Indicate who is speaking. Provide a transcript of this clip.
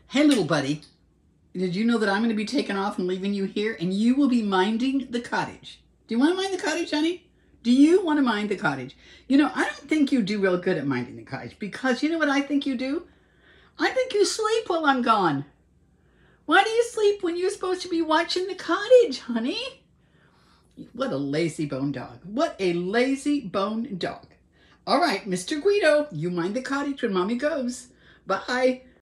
Speaker 1: Hey, little buddy, did you know that I'm going to be taking off and leaving you here and you will be minding the cottage? Do you want to mind the cottage, honey? Do you want to mind the cottage? You know, I don't think you do real good at minding the cottage because you know what I think you do? I think you sleep while I'm gone. Why do you sleep when you're supposed to be watching the cottage, honey? What a lazy bone dog. What a lazy bone dog. All right, Mr. Guido, you mind the cottage when Mommy goes. Bye.